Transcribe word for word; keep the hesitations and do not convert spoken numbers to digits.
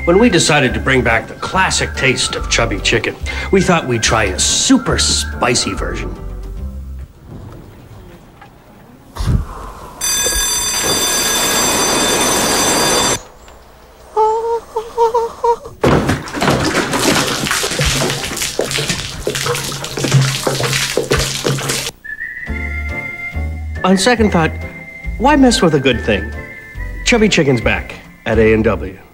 When we decided to bring back the classic taste of chubby chicken, we thought we'd try a super spicy version. On second thought, why mess with a good thing? Chubby chicken's back at A and W.